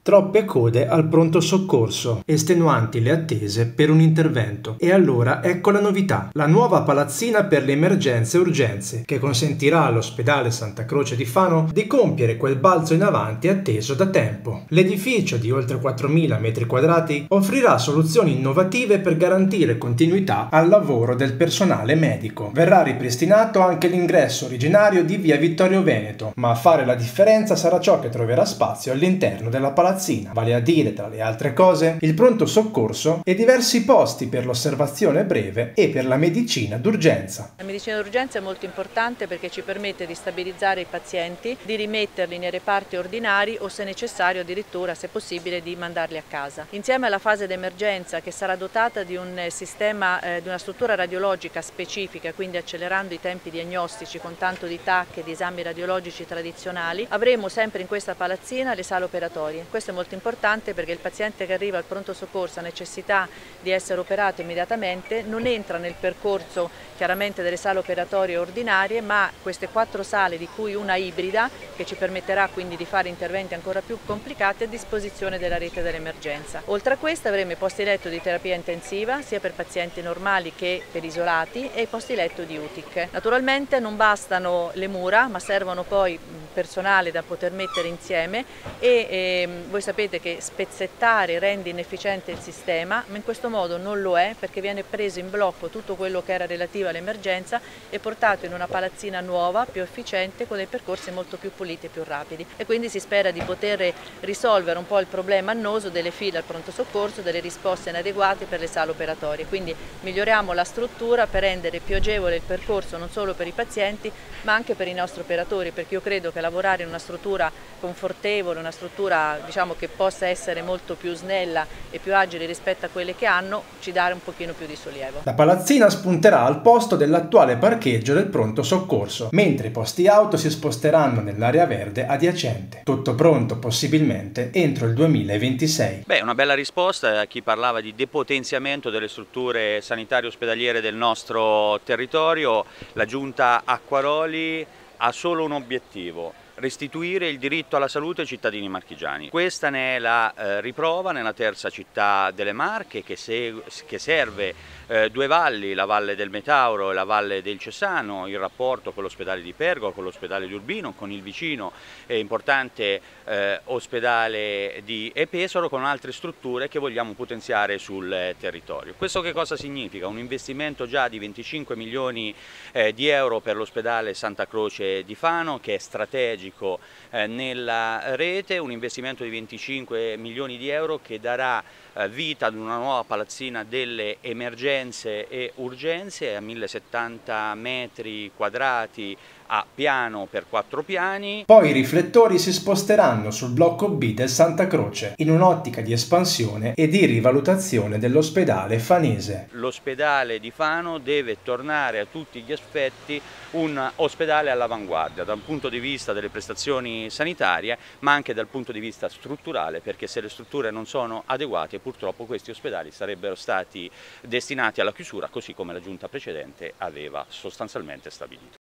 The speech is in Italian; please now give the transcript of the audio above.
Troppe code al pronto soccorso, estenuanti le attese per un intervento. E allora ecco la novità, la nuova palazzina per le emergenze e urgenze, che consentirà all'ospedale Santa Croce di Fano di compiere quel balzo in avanti atteso da tempo. L'edificio di oltre 4.000 metri quadrati offrirà soluzioni innovative per garantire continuità al lavoro del personale medico. Verrà ripristinato anche l'ingresso originario di via Vittorio Veneto, ma a fare la differenza sarà ciò che troverà spazio all'interno della palazzina, vale a dire, tra le altre cose, il pronto soccorso e diversi posti per l'osservazione breve e per la medicina d'urgenza. La medicina d'urgenza è molto importante perché ci permette di stabilizzare i pazienti, di rimetterli nei reparti ordinari o, se necessario, addirittura, se possibile, di mandarli a casa. Insieme alla fase d'emergenza, che sarà dotata di un sistema, di una struttura radiologica specifica, quindi accelerando i tempi diagnostici con tanto di TAC e di esami radiologici tradizionali, avremo sempre in questa palazzina le sale operatorie. Questo è molto importante perché il paziente che arriva al pronto soccorso ha necessità di essere operato immediatamente, non entra nel percorso chiaramente delle sale operatorie ordinarie, ma queste 4 sale, di cui una ibrida, che ci permetterà quindi di fare interventi ancora più complicati, a disposizione della rete dell'emergenza. Oltre a questo avremo i posti letto di terapia intensiva, sia per pazienti normali che per isolati, e i posti letto di UTIC. Naturalmente non bastano le mura, ma servono poi personale da poter mettere insieme e voi sapete che spezzettare rende inefficiente il sistema, ma in questo modo non lo è, perché viene preso in blocco tutto quello che era relativo all'emergenza e portato in una palazzina nuova, più efficiente, con dei percorsi molto più puliti e più rapidi. E quindi si spera di poter risolvere un po' il problema annoso delle file al pronto soccorso, delle risposte inadeguate per le sale operatorie. Quindi miglioriamo la struttura per rendere più agevole il percorso non solo per i pazienti, ma anche per i nostri operatori, perché io credo che lavorare in una struttura confortevole, una struttura che possa essere molto più snella e più agile rispetto a quelle che hanno, ci dà un pochino più di sollievo. La palazzina spunterà al posto dell'attuale parcheggio del pronto soccorso, mentre i posti auto si sposteranno nell'area verde adiacente. Tutto pronto possibilmente entro il 2026. Una bella risposta a chi parlava di depotenziamento delle strutture sanitarie ospedaliere del nostro territorio. La Giunta Acquaroli ha solo un obiettivo: restituire il diritto alla salute ai cittadini marchigiani. Questa ne è la riprova nella terza città delle Marche, che serve 2 valli, la Valle del Metauro e la Valle del Cesano, il rapporto con l'ospedale di Pergo, con l'ospedale di Urbino, con il vicino e importante ospedale di Pesaro, con altre strutture che vogliamo potenziare sul territorio. Questo che cosa significa? Un investimento già di 25 milioni di euro per l'ospedale Santa Croce di Fano, che è strategico nella rete, un investimento di 25 milioni di euro che darà vita ad una nuova palazzina delle emergenze e urgenze a 1070 metri quadrati a piano per 4 piani. Poi i riflettori si sposteranno sul blocco B del Santa Croce, in un'ottica di espansione e di rivalutazione dell'ospedale fanese. L'ospedale di Fano deve tornare a tutti gli effetti un ospedale all'avanguardia dal punto di vista delle prestazioni sanitarie, ma anche dal punto di vista strutturale, perché se le strutture non sono adeguate, purtroppo questi ospedali sarebbero stati destinati alla chiusura, così come la giunta precedente aveva sostanzialmente stabilito.